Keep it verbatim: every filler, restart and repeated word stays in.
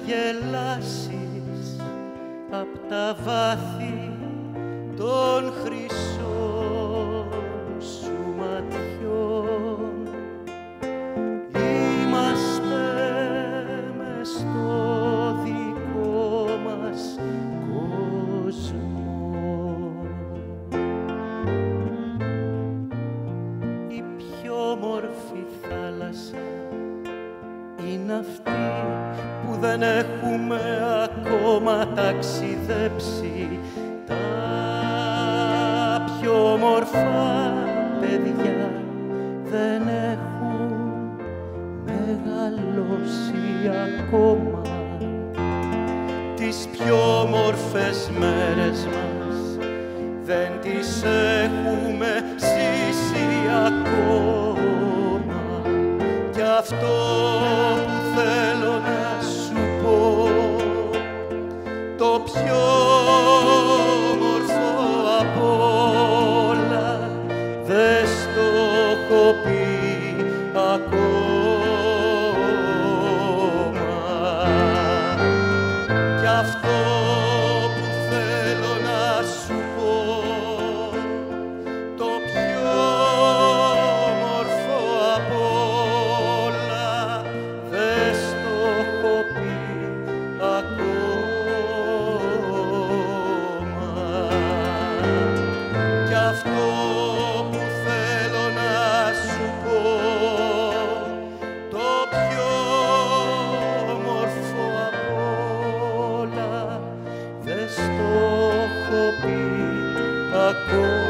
γελάσεις απ' τα βάθη των χρυσών σου ματιών. Είμαστε μες στο δικό μας κόσμο. Η πιο όμορφη θάλασσα είναι αυτή που δεν έχουμε ακόμα ταξιδέψει. Τα πιο όμορφα παιδιά δεν έχουν μεγαλώσει ακόμα. Τις πιο όμορφες μέρες μας δεν τις έχουμε ζήσει ακόμα. Κι αυτό που θέλω να σου πω, το πιο όμορφο απ' όλα, δεν στο έχω πει ακόμα. Κι αυτό που θέλω να σου πω, το πιο όμορφο απ' όλα, δεν στο έχω πει ακόμα. Κι αυτό που θέλω να σου πω, το πιο όμορφο απ' όλα, δεν στο έχω πει ακόμα.